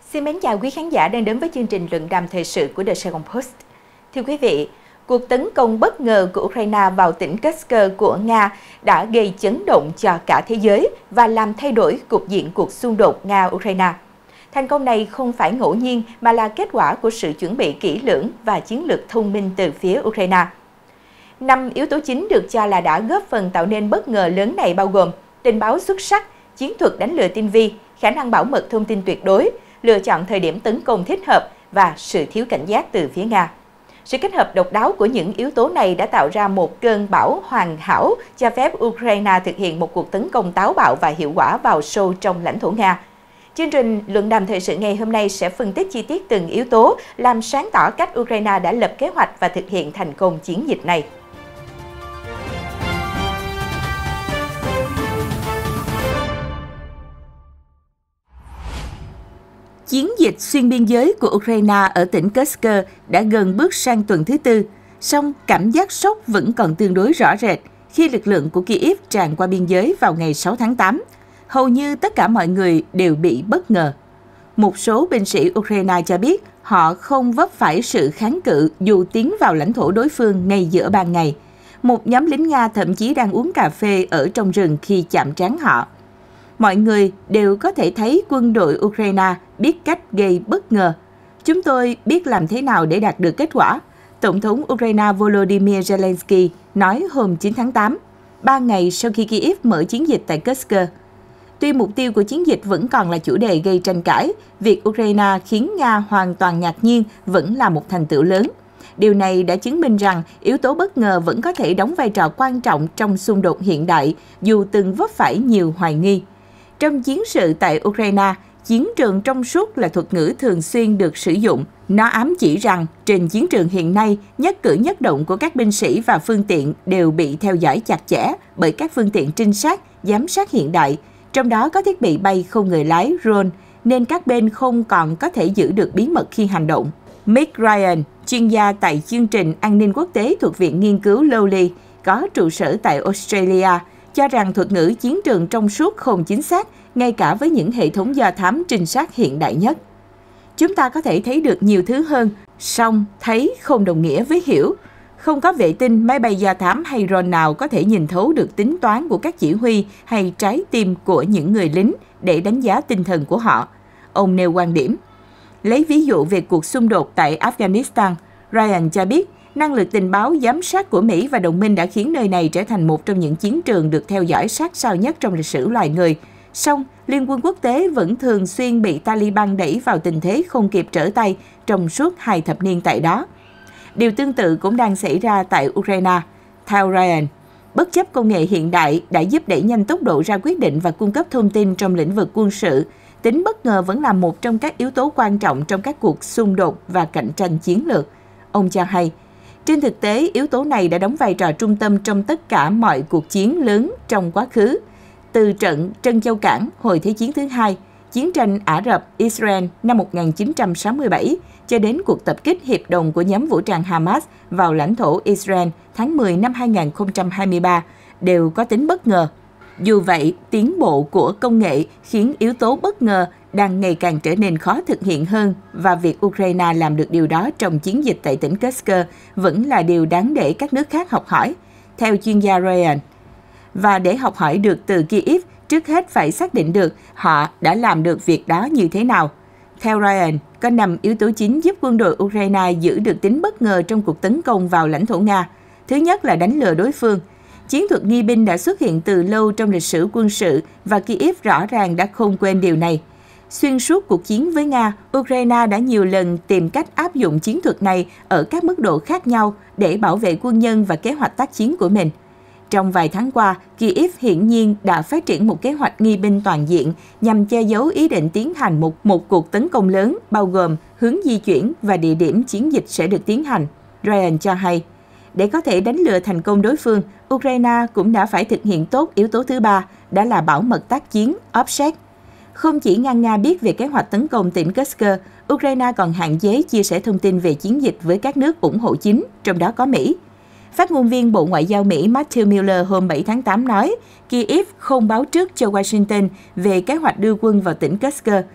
Xin mến chào quý khán giả đang đến với chương trình luận đàm thời sự của The Sài Gòn Post. Thưa quý vị, cuộc tấn công bất ngờ của Ukraine vào tỉnh Kursk của Nga đã gây chấn động cho cả thế giới và làm thay đổi cục diện cuộc xung đột Nga-Ukraine. Thành công này không phải ngẫu nhiên mà là kết quả của sự chuẩn bị kỹ lưỡng và chiến lược thông minh từ phía Ukraine. 5 yếu tố chính được cho là đã góp phần tạo nên bất ngờ lớn này bao gồm tình báo xuất sắc, chiến thuật đánh lừa tinh vi, khả năng bảo mật thông tin tuyệt đối, lựa chọn thời điểm tấn công thích hợp và sự thiếu cảnh giác từ phía Nga. Sự kết hợp độc đáo của những yếu tố này đã tạo ra một cơn bão hoàn hảo cho phép Ukraine thực hiện một cuộc tấn công táo bạo và hiệu quả vào sâu trong lãnh thổ Nga. Chương trình luận đàm thời sự ngày hôm nay sẽ phân tích chi tiết từng yếu tố, làm sáng tỏ cách Ukraine đã lập kế hoạch và thực hiện thành công chiến dịch này. Chiến dịch xuyên biên giới của Ukraine ở tỉnh Kursk đã gần bước sang tuần thứ tư, song cảm giác sốc vẫn còn tương đối rõ rệt khi lực lượng của Kyiv tràn qua biên giới vào ngày 6 tháng 8. Hầu như tất cả mọi người đều bị bất ngờ. Một số binh sĩ Ukraine cho biết họ không vấp phải sự kháng cự dù tiến vào lãnh thổ đối phương ngay giữa ban ngày. Một nhóm lính Nga thậm chí đang uống cà phê ở trong rừng khi chạm trán họ. Mọi người đều có thể thấy quân đội Ukraine biết cách gây bất ngờ. Chúng tôi biết làm thế nào để đạt được kết quả, Tổng thống Ukraine Volodymyr Zelensky nói hôm 9 tháng 8, 3 ngày sau khi Kyiv mở chiến dịch tại Kursk. Tuy mục tiêu của chiến dịch vẫn còn là chủ đề gây tranh cãi, việc Ukraine khiến Nga hoàn toàn ngạc nhiên vẫn là một thành tựu lớn. Điều này đã chứng minh rằng yếu tố bất ngờ vẫn có thể đóng vai trò quan trọng trong xung đột hiện đại, dù từng vấp phải nhiều hoài nghi. Trong chiến sự tại Ukraine, chiến trường trong suốt là thuật ngữ thường xuyên được sử dụng. Nó ám chỉ rằng trên chiến trường hiện nay, nhất cử nhất động của các binh sĩ và phương tiện đều bị theo dõi chặt chẽ bởi các phương tiện trinh sát, giám sát hiện đại, trong đó có thiết bị bay không người lái drone, nên các bên không còn có thể giữ được bí mật khi hành động. Mick Ryan, chuyên gia tại chương trình an ninh quốc tế thuộc Viện Nghiên cứu Lowry, có trụ sở tại Australia, cho rằng thuật ngữ chiến trường trong suốt không chính xác, ngay cả với những hệ thống do thám trinh sát hiện đại nhất. Chúng ta có thể thấy được nhiều thứ hơn, song thấy không đồng nghĩa với hiểu. Không có vệ tinh, máy bay do thám hay drone nào có thể nhìn thấu được tính toán của các chỉ huy hay trái tim của những người lính để đánh giá tinh thần của họ. Ông nêu quan điểm. Lấy ví dụ về cuộc xung đột tại Afghanistan, Ryan cho biết, năng lực tình báo giám sát của Mỹ và đồng minh đã khiến nơi này trở thành một trong những chiến trường được theo dõi sát sao nhất trong lịch sử loài người. Song, Liên quân quốc tế vẫn thường xuyên bị Taliban đẩy vào tình thế không kịp trở tay trong suốt 2 thập niên tại đó. Điều tương tự cũng đang xảy ra tại Ukraine. Theo Ryan, bất chấp công nghệ hiện đại đã giúp đẩy nhanh tốc độ ra quyết định và cung cấp thông tin trong lĩnh vực quân sự, tính bất ngờ vẫn là một trong các yếu tố quan trọng trong các cuộc xung đột và cạnh tranh chiến lược. Ông cho hay, trên thực tế, yếu tố này đã đóng vai trò trung tâm trong tất cả mọi cuộc chiến lớn trong quá khứ, từ trận Trân Châu Cảng hồi Thế chiến thứ hai, chiến tranh Ả Rập-Israel năm 1967, cho đến cuộc tập kích hiệp đồng của nhóm vũ trang Hamas vào lãnh thổ Israel tháng 10 năm 2023, đều có tính bất ngờ. Dù vậy, tiến bộ của công nghệ khiến yếu tố bất ngờ đang ngày càng trở nên khó thực hiện hơn và việc Ukraine làm được điều đó trong chiến dịch tại tỉnh Kursk vẫn là điều đáng để các nước khác học hỏi, theo chuyên gia Ryan. Và để học hỏi được từ Kyiv, trước hết phải xác định được họ đã làm được việc đó như thế nào. Theo Ryan, có 5 yếu tố chính giúp quân đội Ukraine giữ được tính bất ngờ trong cuộc tấn công vào lãnh thổ Nga. Thứ nhất là đánh lừa đối phương. Chiến thuật nghi binh đã xuất hiện từ lâu trong lịch sử quân sự và Kyiv rõ ràng đã không quên điều này. Xuyên suốt cuộc chiến với Nga, Ukraine đã nhiều lần tìm cách áp dụng chiến thuật này ở các mức độ khác nhau để bảo vệ quân nhân và kế hoạch tác chiến của mình. Trong vài tháng qua, Kyiv hiển nhiên đã phát triển một kế hoạch nghi binh toàn diện nhằm che giấu ý định tiến hành một cuộc tấn công lớn, bao gồm hướng di chuyển và địa điểm chiến dịch sẽ được tiến hành. Ryan cho hay, để có thể đánh lừa thành công đối phương, Ukraine cũng đã phải thực hiện tốt yếu tố thứ ba, đó là bảo mật tác chiến, OPSEC. Không chỉ Nga biết về kế hoạch tấn công tỉnh Kursk, Ukraine còn hạn chế chia sẻ thông tin về chiến dịch với các nước ủng hộ chính, trong đó có Mỹ. Phát ngôn viên Bộ Ngoại giao Mỹ Matthew Miller hôm 7 tháng 8 nói, Kyiv không báo trước cho Washington về kế hoạch đưa quân vào tỉnh Kursk.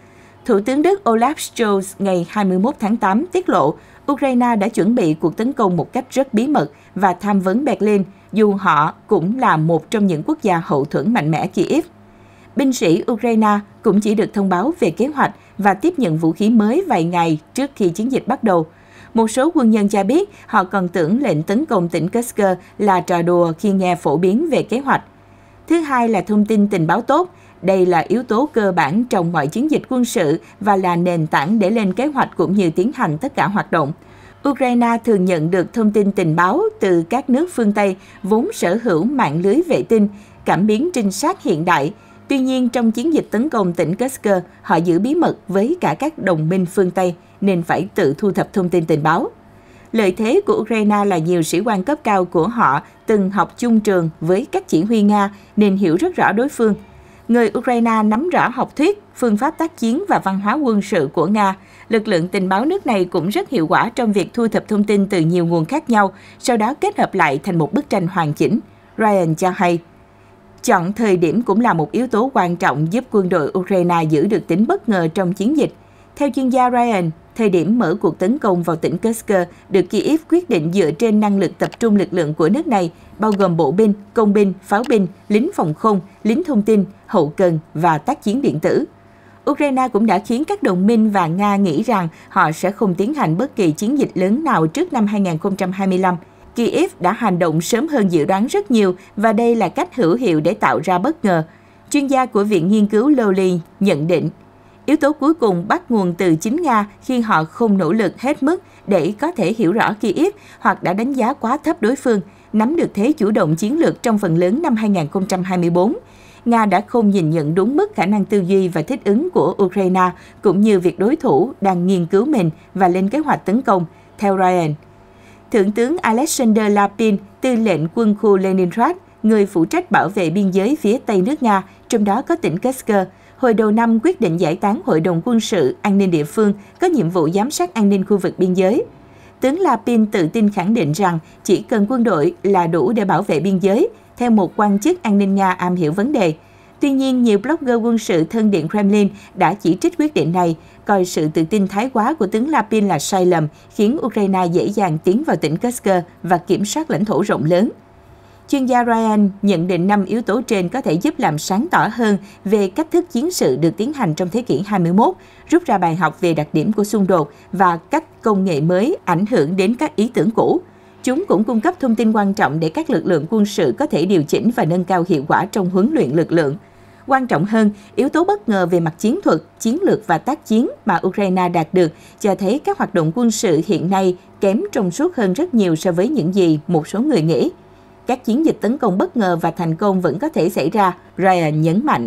Thủ tướng Đức Olaf Scholz ngày 21 tháng 8 tiết lộ Ukraine đã chuẩn bị cuộc tấn công một cách rất bí mật và tham vấn Berlin, dù họ cũng là một trong những quốc gia hậu thuẫn mạnh mẽ Kyiv. Binh sĩ Ukraine cũng chỉ được thông báo về kế hoạch và tiếp nhận vũ khí mới vài ngày trước khi chiến dịch bắt đầu. Một số quân nhân cho biết họ còn tưởng lệnh tấn công tỉnh Kursk là trò đùa khi nghe phổ biến về kế hoạch. Thứ hai là thông tin tình báo tốt. Đây là yếu tố cơ bản trong mọi chiến dịch quân sự và là nền tảng để lên kế hoạch cũng như tiến hành tất cả hoạt động. Ukraine thường nhận được thông tin tình báo từ các nước phương Tây vốn sở hữu mạng lưới vệ tinh, cảm biến trinh sát hiện đại. Tuy nhiên, trong chiến dịch tấn công tỉnh Kursk, họ giữ bí mật với cả các đồng minh phương Tây nên phải tự thu thập thông tin tình báo. Lợi thế của Ukraine là nhiều sĩ quan cấp cao của họ từng học chung trường với các chỉ huy Nga nên hiểu rất rõ đối phương. Người Ukraine nắm rõ học thuyết, phương pháp tác chiến và văn hóa quân sự của Nga. Lực lượng tình báo nước này cũng rất hiệu quả trong việc thu thập thông tin từ nhiều nguồn khác nhau, sau đó kết hợp lại thành một bức tranh hoàn chỉnh. Ryan cho hay, chọn thời điểm cũng là một yếu tố quan trọng giúp quân đội Ukraine giữ được tính bất ngờ trong chiến dịch. Theo chuyên gia Ryan, thời điểm mở cuộc tấn công vào tỉnh Kursk được Kyiv quyết định dựa trên năng lực tập trung lực lượng của nước này, bao gồm bộ binh, công binh, pháo binh, lính phòng không, lính thông tin, hậu cần và tác chiến điện tử. Ukraine cũng đã khiến các đồng minh và Nga nghĩ rằng họ sẽ không tiến hành bất kỳ chiến dịch lớn nào trước năm 2025. Kyiv đã hành động sớm hơn dự đoán rất nhiều và đây là cách hữu hiệu để tạo ra bất ngờ. Chuyên gia của Viện Nghiên cứu Lowry nhận định, yếu tố cuối cùng bắt nguồn từ chính Nga khi họ không nỗ lực hết mức để có thể hiểu rõ Kyiv hoặc đã đánh giá quá thấp đối phương, nắm được thế chủ động chiến lược trong phần lớn năm 2024. Nga đã không nhìn nhận đúng mức khả năng tư duy và thích ứng của Ukraine, cũng như việc đối thủ đang nghiên cứu mình và lên kế hoạch tấn công, theo Ryan. Thượng tướng Alexander Lapin, tư lệnh quân khu Leningrad, người phụ trách bảo vệ biên giới phía Tây nước Nga, trong đó có tỉnh Kursk, hồi đầu năm quyết định giải tán Hội đồng quân sự an ninh địa phương có nhiệm vụ giám sát an ninh khu vực biên giới. Tướng Lapin tự tin khẳng định rằng chỉ cần quân đội là đủ để bảo vệ biên giới, theo một quan chức an ninh Nga am hiểu vấn đề. Tuy nhiên, nhiều blogger quân sự thân Điện Kremlin đã chỉ trích quyết định này, coi sự tự tin thái quá của tướng Lapin là sai lầm, khiến Ukraine dễ dàng tiến vào tỉnh Kursk và kiểm soát lãnh thổ rộng lớn. Chuyên gia Ryan nhận định 5 yếu tố trên có thể giúp làm sáng tỏ hơn về cách thức chiến sự được tiến hành trong thế kỷ 21, rút ra bài học về đặc điểm của xung đột và cách công nghệ mới ảnh hưởng đến các ý tưởng cũ. Chúng cũng cung cấp thông tin quan trọng để các lực lượng quân sự có thể điều chỉnh và nâng cao hiệu quả trong huấn luyện lực lượng. Quan trọng hơn, yếu tố bất ngờ về mặt chiến thuật, chiến lược và tác chiến mà Ukraine đạt được cho thấy các hoạt động quân sự hiện nay kém trong suốt hơn rất nhiều so với những gì một số người nghĩ. Các chiến dịch tấn công bất ngờ và thành công vẫn có thể xảy ra, Ryan nhấn mạnh.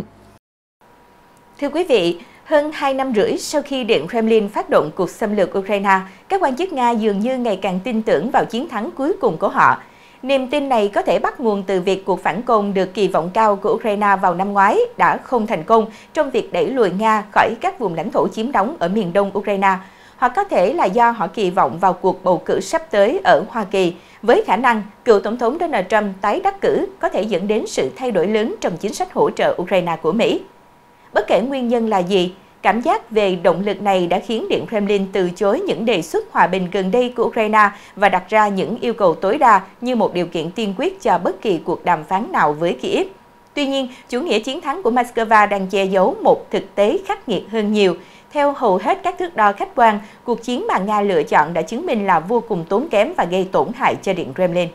Thưa quý vị, hơn 2 năm rưỡi sau khi Điện Kremlin phát động cuộc xâm lược Ukraine, các quan chức Nga dường như ngày càng tin tưởng vào chiến thắng cuối cùng của họ. Niềm tin này có thể bắt nguồn từ việc cuộc phản công được kỳ vọng cao của Ukraine vào năm ngoái đã không thành công trong việc đẩy lùi Nga khỏi các vùng lãnh thổ chiếm đóng ở miền đông Ukraine, hoặc có thể là do họ kỳ vọng vào cuộc bầu cử sắp tới ở Hoa Kỳ, với khả năng cựu Tổng thống Donald Trump tái đắc cử có thể dẫn đến sự thay đổi lớn trong chính sách hỗ trợ Ukraine của Mỹ. Bất kể nguyên nhân là gì, cảm giác về động lực này đã khiến Điện Kremlin từ chối những đề xuất hòa bình gần đây của Ukraine và đặt ra những yêu cầu tối đa như một điều kiện tiên quyết cho bất kỳ cuộc đàm phán nào với Kyiv. Tuy nhiên, chủ nghĩa chiến thắng của Moscow đang che giấu một thực tế khắc nghiệt hơn nhiều. Theo hầu hết các thước đo khách quan, cuộc chiến mà Nga lựa chọn đã chứng minh là vô cùng tốn kém và gây tổn hại cho Điện Kremlin.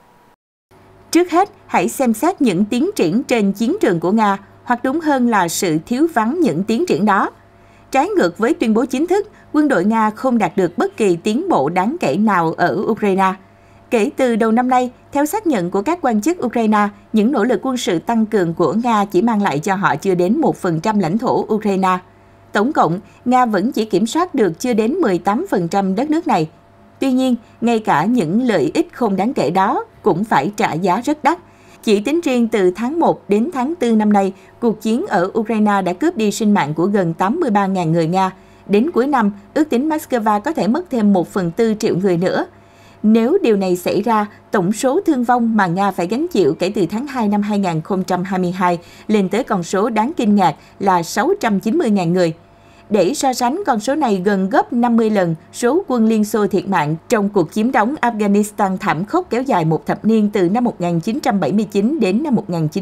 Trước hết, hãy xem xét những tiến triển trên chiến trường của Nga, hoặc đúng hơn là sự thiếu vắng những tiến triển đó. Trái ngược với tuyên bố chính thức, quân đội Nga không đạt được bất kỳ tiến bộ đáng kể nào ở Ukraine. Kể từ đầu năm nay, theo xác nhận của các quan chức Ukraine, những nỗ lực quân sự tăng cường của Nga chỉ mang lại cho họ chưa đến 1% lãnh thổ Ukraine. Tổng cộng, Nga vẫn chỉ kiểm soát được chưa đến 18% đất nước này. Tuy nhiên, ngay cả những lợi ích không đáng kể đó cũng phải trả giá rất đắt. Chỉ tính riêng từ tháng 1 đến tháng 4 năm nay, cuộc chiến ở Ukraine đã cướp đi sinh mạng của gần 83.000 người Nga. Đến cuối năm, ước tính Moscow có thể mất thêm 1/4 triệu người nữa. Nếu điều này xảy ra, tổng số thương vong mà Nga phải gánh chịu kể từ tháng 2 năm 2022 lên tới con số đáng kinh ngạc là 690.000 người. Để so sánh, con số này gần gấp 50 lần số quân Liên Xô thiệt mạng trong cuộc chiếm đóng Afghanistan thảm khốc kéo dài một thập niên từ năm 1979 đến năm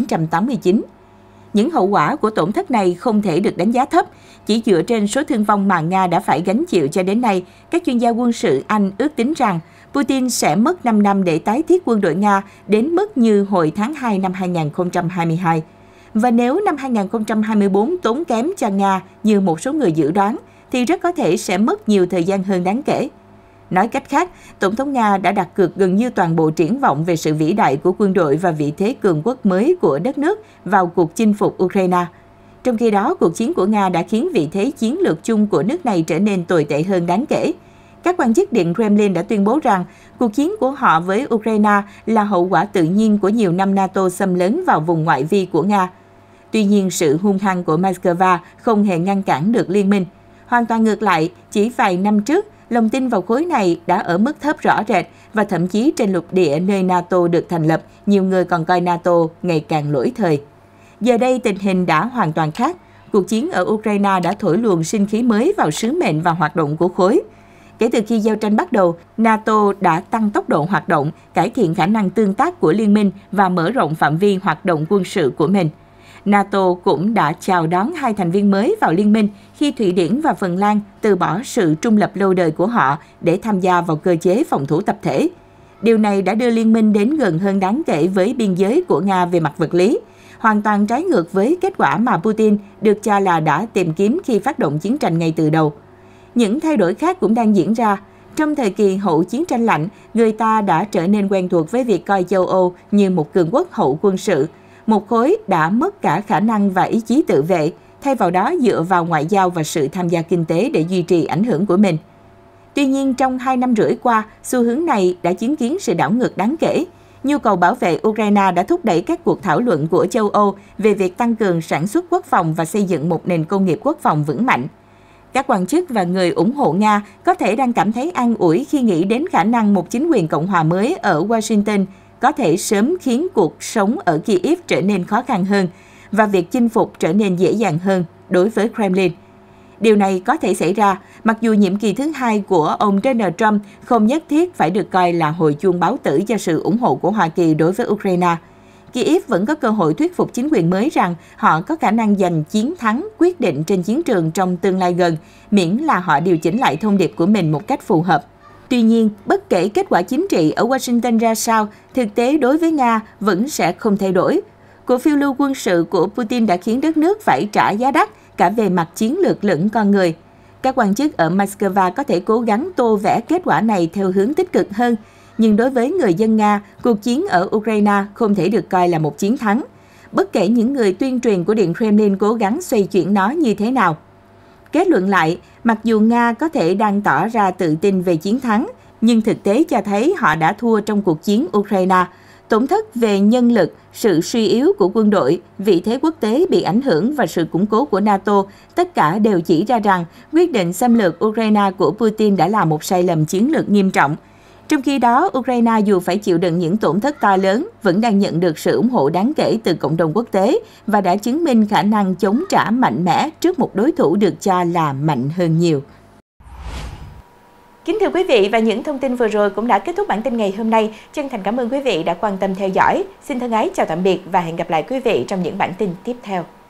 1989. Những hậu quả của tổn thất này không thể được đánh giá thấp. Chỉ dựa trên số thương vong mà Nga đã phải gánh chịu cho đến nay, các chuyên gia quân sự Anh ước tính rằng Putin sẽ mất 5 năm để tái thiết quân đội Nga đến mức như hồi tháng 2 năm 2022. Và nếu năm 2024 tốn kém cho Nga như một số người dự đoán, thì rất có thể sẽ mất nhiều thời gian hơn đáng kể. Nói cách khác, Tổng thống Nga đã đặt cược gần như toàn bộ triển vọng về sự vĩ đại của quân đội và vị thế cường quốc mới của đất nước vào cuộc chinh phục Ukraine. Trong khi đó, cuộc chiến của Nga đã khiến vị thế chiến lược chung của nước này trở nên tồi tệ hơn đáng kể. Các quan chức Điện Kremlin đã tuyên bố rằng cuộc chiến của họ với Ukraine là hậu quả tự nhiên của nhiều năm NATO xâm lấn vào vùng ngoại vi của Nga. Tuy nhiên, sự hung hăng của Moscow không hề ngăn cản được liên minh. Hoàn toàn ngược lại, chỉ vài năm trước, lòng tin vào khối này đã ở mức thấp rõ rệt và thậm chí trên lục địa nơi NATO được thành lập, nhiều người còn coi NATO ngày càng lỗi thời. Giờ đây tình hình đã hoàn toàn khác. Cuộc chiến ở Ukraine đã thổi luồng sinh khí mới vào sứ mệnh và hoạt động của khối. Kể từ khi giao tranh bắt đầu, NATO đã tăng tốc độ hoạt động, cải thiện khả năng tương tác của liên minh và mở rộng phạm vi hoạt động quân sự của mình. NATO cũng đã chào đón hai thành viên mới vào liên minh khi Thụy Điển và Phần Lan từ bỏ sự trung lập lâu đời của họ để tham gia vào cơ chế phòng thủ tập thể. Điều này đã đưa liên minh đến gần hơn đáng kể với biên giới của Nga về mặt vật lý, hoàn toàn trái ngược với kết quả mà Putin được cho là đã tìm kiếm khi phát động chiến tranh ngay từ đầu. Những thay đổi khác cũng đang diễn ra. Trong thời kỳ hậu chiến tranh lạnh, người ta đã trở nên quen thuộc với việc coi châu Âu như một cường quốc hậu quân sự, một khối đã mất cả khả năng và ý chí tự vệ, thay vào đó dựa vào ngoại giao và sự tham gia kinh tế để duy trì ảnh hưởng của mình. Tuy nhiên, trong 2 năm rưỡi qua, xu hướng này đã chứng kiến sự đảo ngược đáng kể. Nhu cầu bảo vệ Ukraine đã thúc đẩy các cuộc thảo luận của châu Âu về việc tăng cường sản xuất quốc phòng và xây dựng một nền công nghiệp quốc phòng vững mạnh. Các quan chức và người ủng hộ Nga có thể đang cảm thấy an ủi khi nghĩ đến khả năng một chính quyền Cộng hòa mới ở Washington có thể sớm khiến cuộc sống ở Kyiv trở nên khó khăn hơn và việc chinh phục trở nên dễ dàng hơn đối với Kremlin. Điều này có thể xảy ra mặc dù nhiệm kỳ thứ hai của ông Donald Trump không nhất thiết phải được coi là hồi chuông báo tử cho sự ủng hộ của Hoa Kỳ đối với Ukraine. Kyiv vẫn có cơ hội thuyết phục chính quyền mới rằng họ có khả năng giành chiến thắng quyết định trên chiến trường trong tương lai gần, miễn là họ điều chỉnh lại thông điệp của mình một cách phù hợp. Tuy nhiên, bất kể kết quả chính trị ở Washington ra sao, thực tế đối với Nga vẫn sẽ không thay đổi. Cuộc phiêu lưu quân sự của Putin đã khiến đất nước phải trả giá đắt cả về mặt chiến lược lẫn con người. Các quan chức ở Moscow có thể cố gắng tô vẽ kết quả này theo hướng tích cực hơn, nhưng đối với người dân Nga, cuộc chiến ở Ukraine không thể được coi là một chiến thắng, bất kể những người tuyên truyền của Điện Kremlin cố gắng xoay chuyển nó như thế nào. Kết luận lại, mặc dù Nga có thể đang tỏ ra tự tin về chiến thắng, nhưng thực tế cho thấy họ đã thua trong cuộc chiến Ukraine. Tổn thất về nhân lực, sự suy yếu của quân đội, vị thế quốc tế bị ảnh hưởng và sự củng cố của NATO, tất cả đều chỉ ra rằng quyết định xâm lược Ukraine của Putin đã là một sai lầm chiến lược nghiêm trọng. Trong khi đó, Ukraine dù phải chịu đựng những tổn thất to lớn, vẫn đang nhận được sự ủng hộ đáng kể từ cộng đồng quốc tế và đã chứng minh khả năng chống trả mạnh mẽ trước một đối thủ được cho là mạnh hơn nhiều. Kính thưa quý vị, và những thông tin vừa rồi cũng đã kết thúc bản tin ngày hôm nay. Chân thành cảm ơn quý vị đã quan tâm theo dõi. Xin thân ái chào tạm biệt và hẹn gặp lại quý vị trong những bản tin tiếp theo.